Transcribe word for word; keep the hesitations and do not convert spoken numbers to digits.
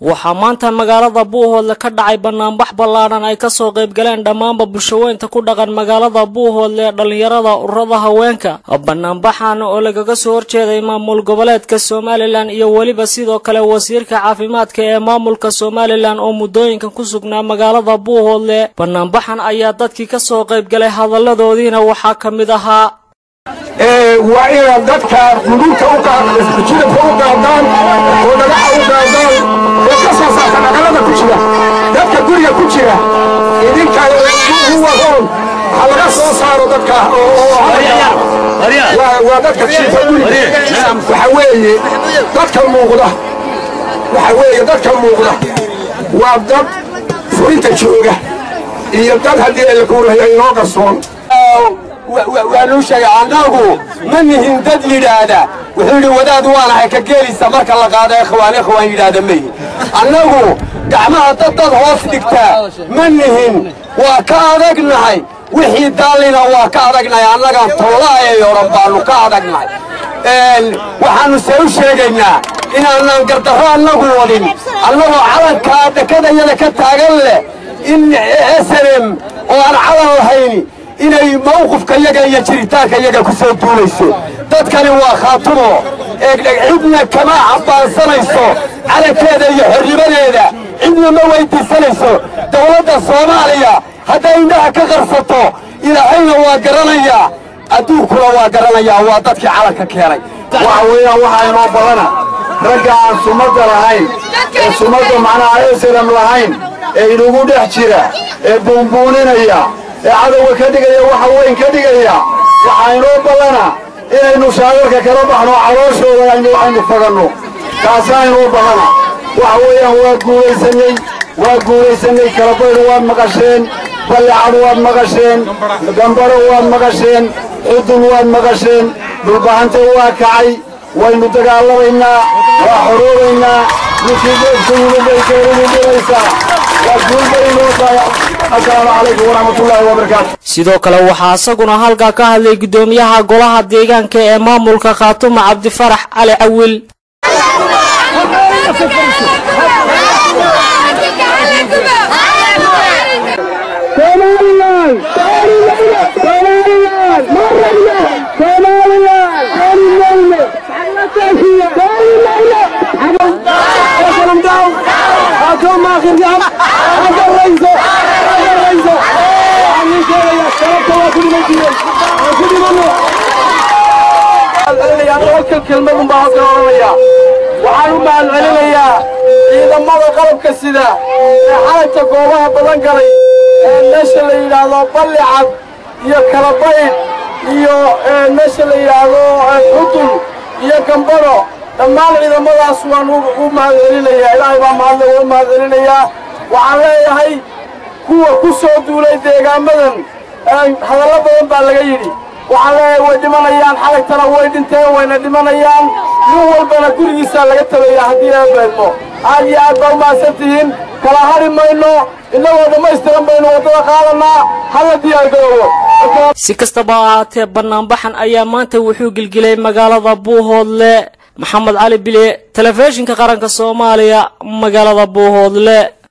waxaa maanta magaalada Buuhoodle ka dhacay banaanbax ballaaran ay ka soo qayb galeen dhammaanba bulshooyinka ku dhaqan magaalada Buuhoodle dhalinyarada ururada haweenka banaanbaxan oo lagaga soo horjeeday maamul goboleedka Somaliland iyo waliba sidoo kale wasiirka caafimaadka ee maamulka Somaliland oo muddooyinkan ku sugnaa magaalada Buuhoodle banaanbaxan ayaa dadkii ka soo qayb galay hadaladoodiina waxaa kamid ahaa ee waa in dadka gudubka u qaadaan jidka u qaadaan oo dagaxa u qaadaan oo ka soo saartaan aqalada ku jira dadka guriga ku jira idinka ugu waroon halaga soo saaro dadka oo waa dadka jidka guriga waxa weeye dadka muuqda waxa weeye dadka muuqda waa dad furinta jooga iyo dad hadii ay ku raayeen oo qarsoon وأنا شيء عنده منهم دد يرادا وحول وداد وانا هيك جالس مرك الله قاعد إخوان إخوان يرادا مي عنده دعمها ضد الهوس دكتا منهم وكارجنا هاي وحي دالنا وكارجنا يا الله قام طلع يا رب الله كارجنا وحنو سوي شيءنا إن الله قدرها الله ولين الله على كذا كذا يلا كتاجل إن أسلم وأنا على الهيني inay mowqifka iyaga iyo jiritaanka iyaga ku soo duulayso dadkani waa khaatumo ee cidna kama cabaansanayso calankeeda iyo xorrimadeeda cidna ma weydiisanayso dawladda Soomaaliya hadday indhaha ka qarsato ilaahayna waa garanaya adduunkuna waa garanaya waa dadkii calanka keenay waxa weeyaan waxa inoo badana ragga aan sumadda lahayn ee sumadda macnaha aysan lahayn ee inugu dhex jira ee buunbuuninaya عدو كدقيا وحوين كدقيا وحينو بلنا إنه شاورك كربحنا عروشه ويعني وحين فقنو كاساين وبلنا وحويا وقولي سني وقولي سني كربين وان مقاشين بلعان وان مقاشين قنبر وان مقاشين عدن وان مقاشين بالبحانت واكعي وإنه تقالرنا وحرورنا نكيبت سنين بيكيرين بليسا وقول بينو السلام عليكم ورحمة الله وبركاته. sidoo kale waxaa asaguna halka ka hadlay gudoomiyaha golaha deegaanka ee maamulka Khaatumo Cabdi Farax Ali Awil كلمة مباركة وحنا مع العلمية إذا ما قلب كسيدة حالة قوها بلنقري الناس اللي يلعبوا بلعب يا كربين يا الناس اللي يلعبوا حطل يا كمبرو ما إذا ما أسوان وما العلمية إلى ما مع وما العلمية وعليه هاي هو كسر دولة دجامدن هذا لا بدون بالغيري وعلى ودمانيان حالك ترى ويدنتين وين دمانيان مو والبنا كل جسال لقتلوا هدية بينه هذه أكبر ما ستين كلا هاري ما إنه إلا هذا ما يستلم بينه وتوقعنا هذا ديالو si kastaba ahaatee banaanbaxan ayaa maanta wuxuu gilgilay magaalada Buuhoodle Maxamed Cali Bile telefishinka qaranka Soomaaliya magaalada Buuhoodle